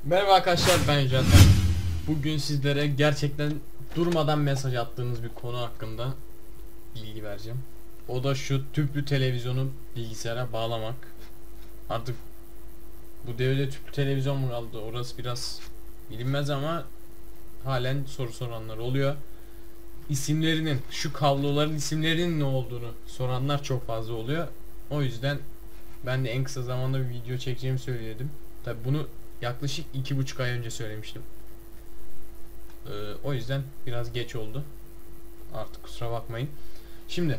Merhaba arkadaşlar, ben Can. Bugün sizlere gerçekten durmadan mesaj attığınız bir konu hakkında bilgi vereceğim. O da şu tüplü televizyonu bilgisayara bağlamak. Artık bu devirde tüplü televizyon mu kaldı? Orası biraz bilinmez ama halen soru soranlar oluyor. İsimlerinin, şu kabloların isimlerinin ne olduğunu soranlar çok fazla oluyor. O yüzden ben de en kısa zamanda bir video çekeceğimi söyledim. Tabi bunu yaklaşık 2,5 ay önce söylemiştim. O yüzden biraz geç oldu. Artık kusura bakmayın. Şimdi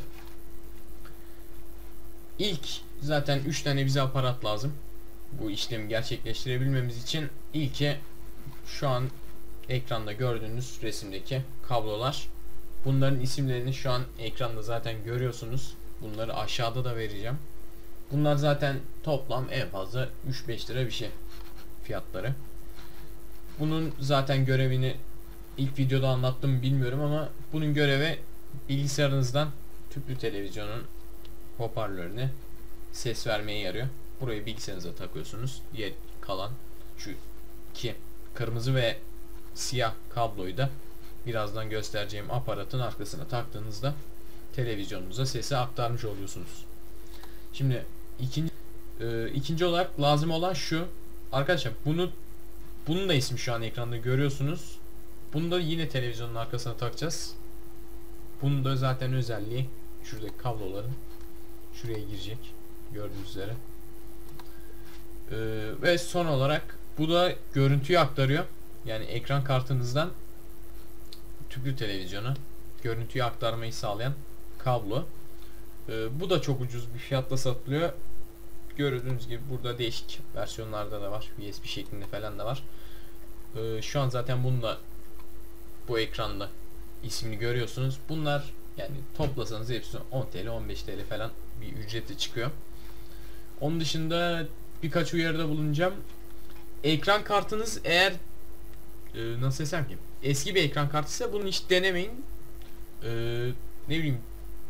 ilk zaten 3 tane bize aparat lazım. Bu işlemi gerçekleştirebilmemiz için ilke şu an ekranda gördüğünüz resimdeki kablolar. Bunların isimlerini şu an ekranda zaten görüyorsunuz. Bunları aşağıda da vereceğim. Bunlar zaten toplam en fazla 3-5 lira bir şey fiyatları. Bunun zaten görevini ilk videoda anlattım bilmiyorum ama bunun görevi bilgisayarınızdan tüplü televizyonun hoparlörüne ses vermeye yarıyor. Burayı bilgisayarınıza takıyorsunuz. Diğer kalan şu iki kırmızı ve siyah kabloyu da birazdan göstereceğim aparatın arkasına taktığınızda televizyonunuza sesi aktarmış oluyorsunuz. Şimdi ikinci olarak lazım olan şu. Arkadaşlar bunun da ismi şu an ekranda görüyorsunuz. Bunu da yine televizyonun arkasına takacağız. Bunun da zaten özelliği şuradaki kabloların şuraya girecek gördüğünüz üzere. Ve son olarak bu da görüntüyü aktarıyor. Yani ekran kartınızdan tüplü televizyona görüntüyü aktarmayı sağlayan kablo. Bu da çok ucuz bir fiyatla satılıyor. Gördüğünüz gibi burada değişik versiyonlarda da var. USB şeklinde falan da var. Şu an zaten bunda bu ekranda ismini görüyorsunuz. Bunlar yani toplasanız hepsi 10 TL 15 TL falan bir ücreti çıkıyor. Onun dışında birkaç uyarıda bulunacağım. Ekran kartınız eğer nasıl desem ki eski bir ekran kartı ise bunu hiç denemeyin. Ne bileyim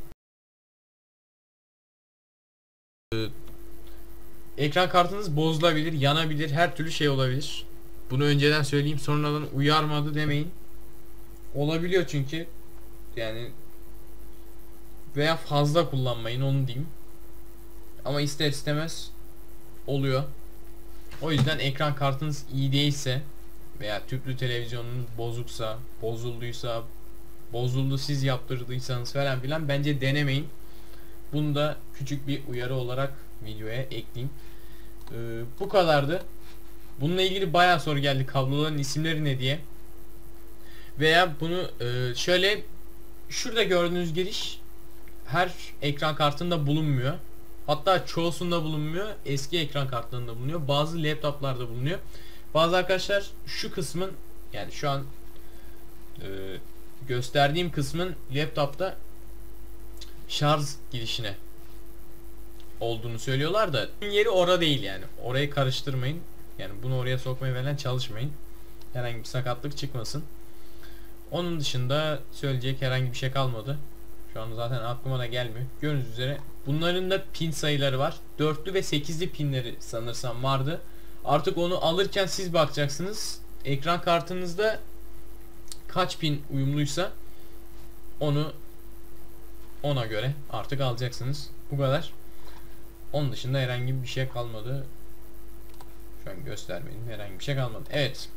ekran kartınız bozulabilir, yanabilir, her türlü şey olabilir. Bunu önceden söyleyeyim, sonradan uyarmadı demeyin. Olabiliyor çünkü yani, veya fazla kullanmayın onu diyeyim. Ama ister istemez oluyor. O yüzden ekran kartınız iyi değilse veya tüplü televizyonunuz bozuksa, bozulduysa, bozuldu siz yaptırdıysanız falan filan bence denemeyin. Bunu da küçük bir uyarı olarak videoya ekleyeyim. Bu kadardı. Bununla ilgili bayağı soru geldi. Kabloların isimleri ne diye. Veya bunu şöyle şurada gördüğünüz giriş her ekran kartında bulunmuyor. Hatta çoğusunda bulunmuyor. Eski ekran kartlarında bulunuyor. Bazı laptoplarda bulunuyor. Bazı arkadaşlar şu kısmın yani şu an gösterdiğim kısmın laptopta şarj girişine olduğunu söylüyorlar da yeri orada değil yani. Orayı karıştırmayın. Yani bunu oraya sokmaya falan çalışmayın. Herhangi bir sakatlık çıkmasın. Onun dışında söyleyecek herhangi bir şey kalmadı. Şu an zaten aklıma da gelmiyor. Gördüğünüz üzere bunların da pin sayıları var. 4'lü ve 8'li pinleri sanırsam vardı. Artık onu alırken siz bakacaksınız. Ekran kartınızda kaç pin uyumluysa onu ona göre artık alacaksınız. Bu kadar. Onun dışında herhangi bir şey kalmadı. Şu an göstermedim. Herhangi bir şey kalmadı. Evet.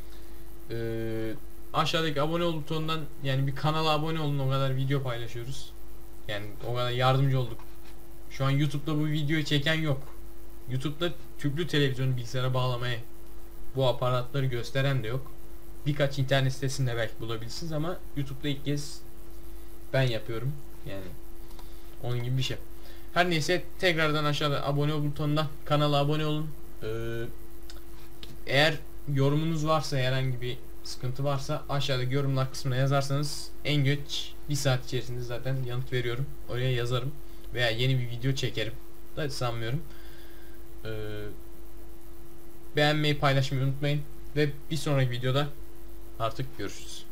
Aşağıdaki abone ol butonundan yani bir kanala abone olun, o kadar video paylaşıyoruz. Yani o kadar yardımcı olduk. Şu an YouTube'da bu videoyu çeken yok. YouTube'da tüplü televizyonu bilgisayara bağlamaya bu aparatları gösteren de yok. Birkaç internet sitesinde belki bulabilirsiniz ama YouTube'da ilk kez ben yapıyorum. Yani onun gibi bir şey. Her neyse tekrardan aşağıda abone ol butonundan kanala abone olun. Eğer yorumunuz varsa, herhangi bir sıkıntı varsa aşağıdaki yorumlar kısmına yazarsanız en geç 1 saat içerisinde zaten yanıt veriyorum. Oraya yazarım veya yeni bir video çekerim da sanmıyorum. Beğenmeyi, paylaşmayı unutmayın ve bir sonraki videoda artık görüşürüz.